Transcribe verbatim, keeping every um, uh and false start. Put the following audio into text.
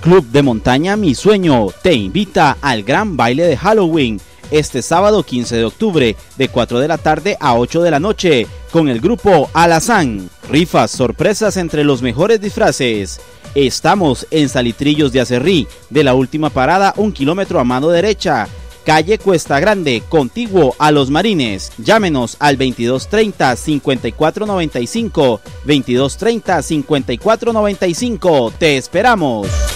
Club de Montaña Mi Sueño te invita al gran baile de Halloween este sábado quince de octubre de cuatro de la tarde a ocho de la noche con el grupo Alazan. Rifas, sorpresas entre los mejores disfraces. Estamos en Salitrillos de Aserri, de la última parada un kilómetro a mano derecha. Calle Cuesta, Grande, contiguo a Los Marines. Llámenos al veintidós treinta, cincuenta y cuatro noventa y cinco, veintidós treinta, cincuenta y cuatro noventa y cinco. Te esperamos.